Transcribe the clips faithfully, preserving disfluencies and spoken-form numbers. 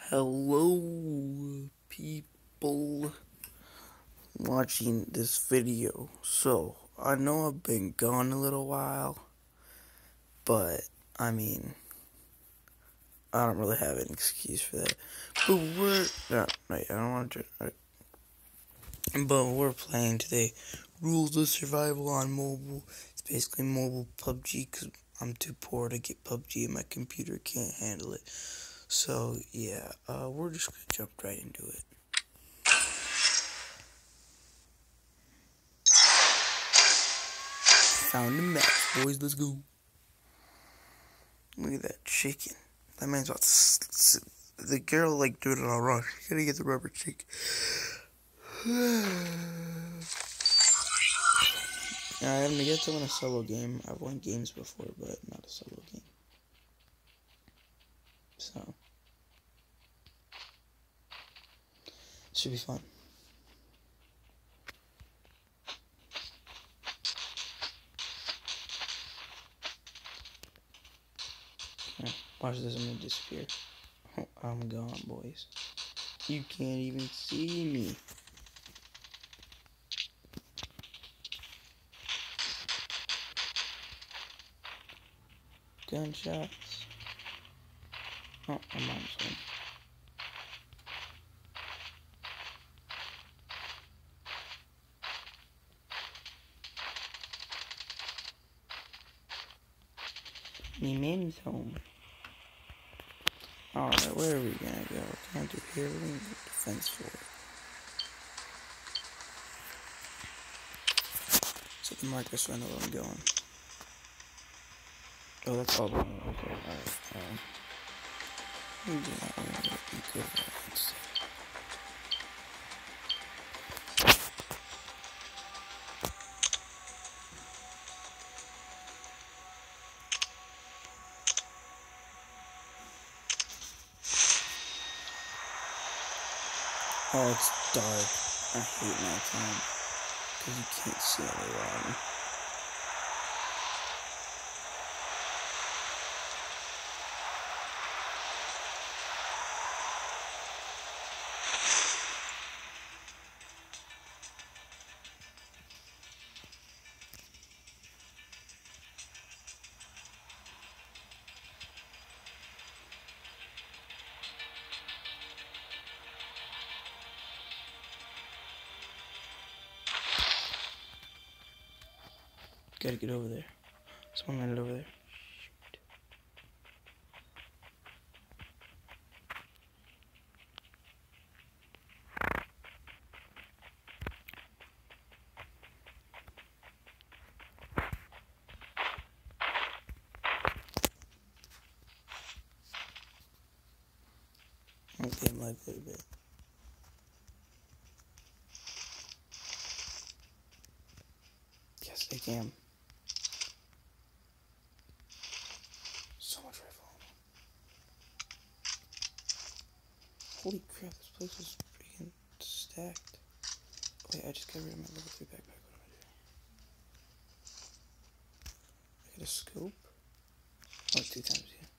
Hello, people watching this video. So, I know I've been gone a little while, but I mean, I don't really have an excuse for that. But we're no, wait, I don't want to. Right. But we're playing today Rules of Survival on mobile. It's basically mobile P U B G because I'm too poor to get P U B G and my computer can't handle it. So yeah, uh, we're just gonna jump right into it. Found a match, boys. Let's go. Look at that chicken. That man's about to. S s the girl like doing it all wrong. She gotta get the rubber chicken. I haven't yet to win a solo game. I've won games before, but not a solo game. So should be fun. Yeah, watch this. I'm gonna disappear. Oh, I'm gone, boys. You can't even see me. Gunshots. Oh, I'm on this one. Me man's home. Alright, where are we gonna go? Can I do here? We're gonna go defense for it. So the markers run where I'm going. Oh, that's all. Okay, alright. Um, let me do that one. Let me go there instead. Oh, it's dark. I hate nighttime. Because you can't see anyone. Gotta get over there. Someone landed over there. Shoot. I'm getting life a little bit. Yes, I can. So much rifle ammo. Holy crap, this place is freaking stacked. Wait, I just got rid of my level three backpack. What am I doing? I got a scope? Oh, two times, yeah.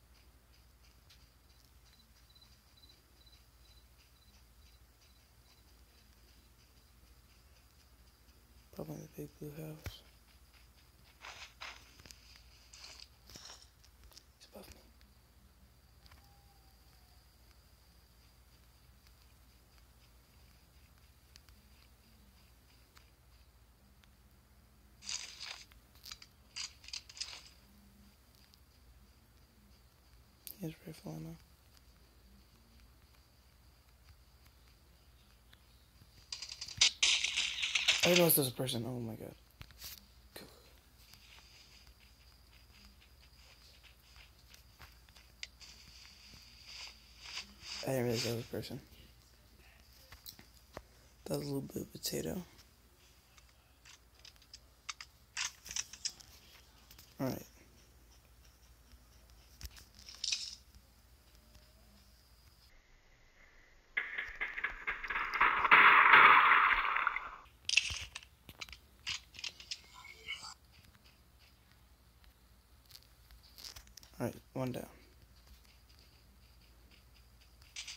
Probably in the big blue house. He's above me. He has rifle ammo. I didn't know there's a person. Oh my god. Cool. I didn't realize that was a person. That was a little bit of potato. Alright. Alright, one down.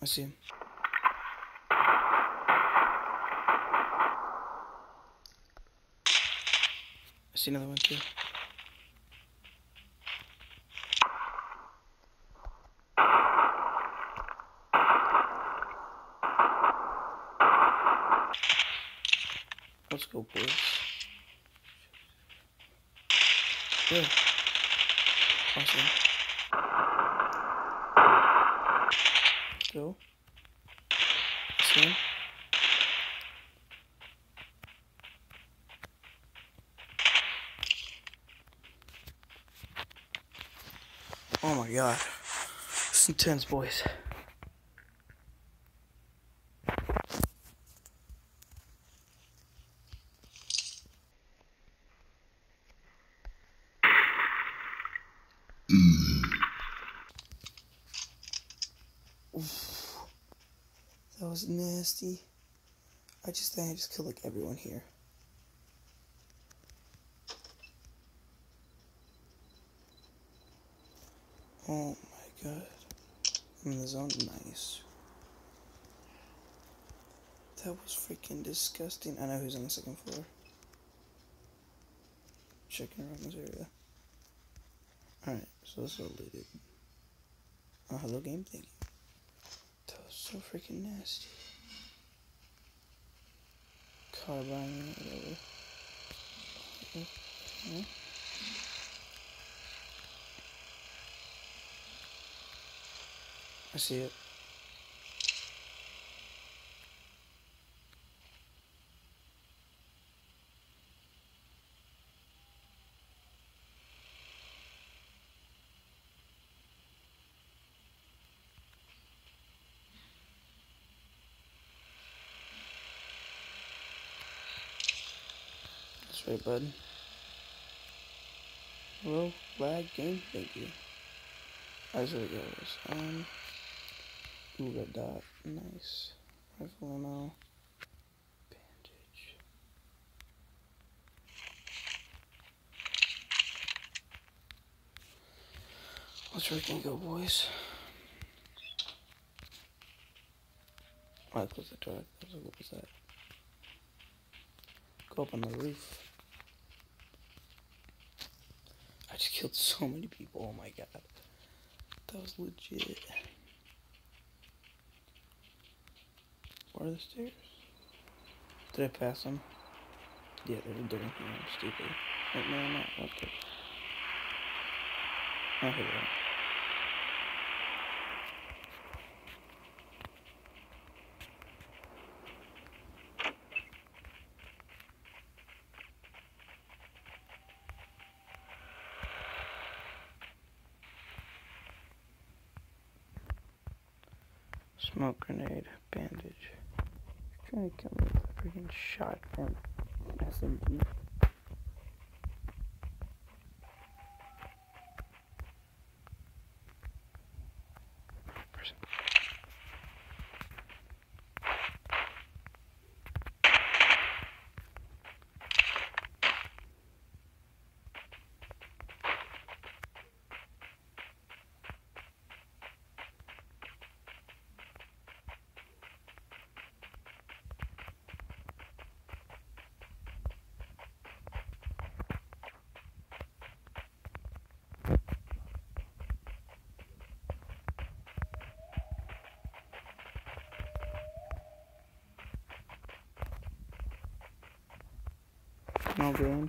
I see him. I see another one too. Let's go, boys. Good. Awesome. Let's go. See him? Oh my god. It's intense, boys. Oof. That was nasty. I just think I just killed like everyone here. Oh my god. I'm in the zone. Nice. That was freaking disgusting. I know who's on the second floor. Checking around this area. Alright, so this is all looted. Oh, hello game, thank you. That was so freaking nasty. Carbine, whatever. Okay. I see it. That's right, bud. Hello, lag game, thank you. Alright, so we go. Um, ooh, red dot, nice. Rifle ammo. Bandage. Let's freaking go, boys. Alright, close the door. What was that? Go up on the roof. I just killed so many people. Oh my god. That was legit. Where are the stairs? Did I pass them? Yeah, they were doing here. I'm stupid. Wait, no, I'm not. What the? Oh, here we go. Smoke grenade, bandage. You're trying to kill me with a freaking shotgun. S M G. Person. No game.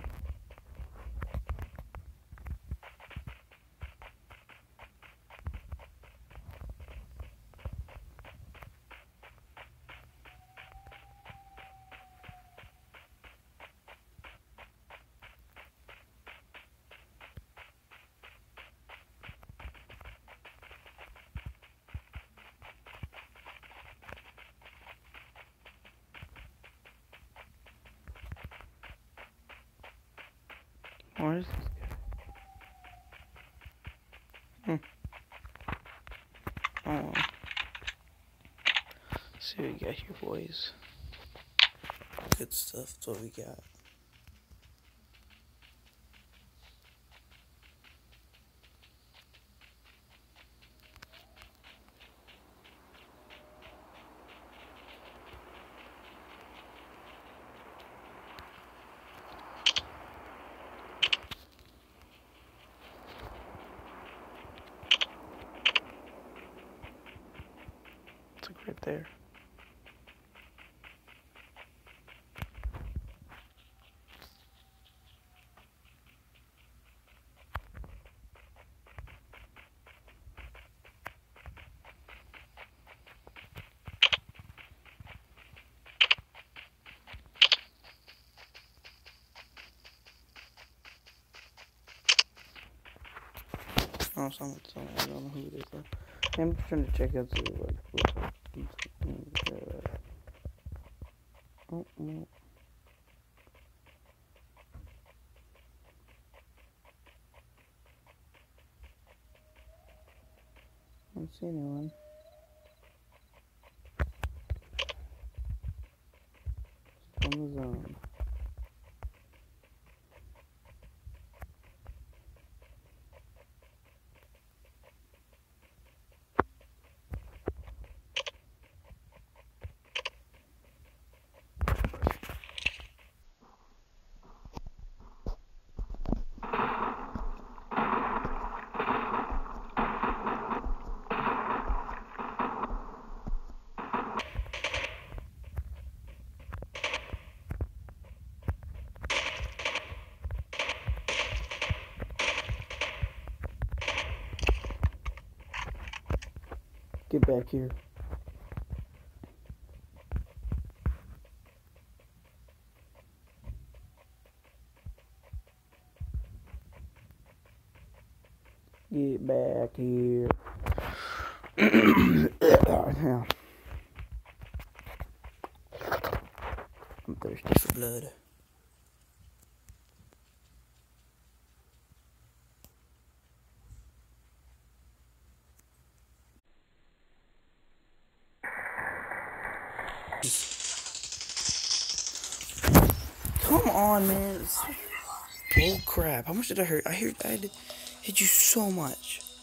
Where is this guy? Hmm. Oh well. Let's see what we got here, boys. Good stuff. That's what we got. there. Oh, someone, someone, I don't know who it is. Though. I'm just trying to check out the like. Oh, no. I don't see anyone. Just on the zone. Get back here. Get back here. Yeah. I'm thirsty for blood. Come on, man. It's bull crap. How much did I hurt? I hurt. I hit you so much.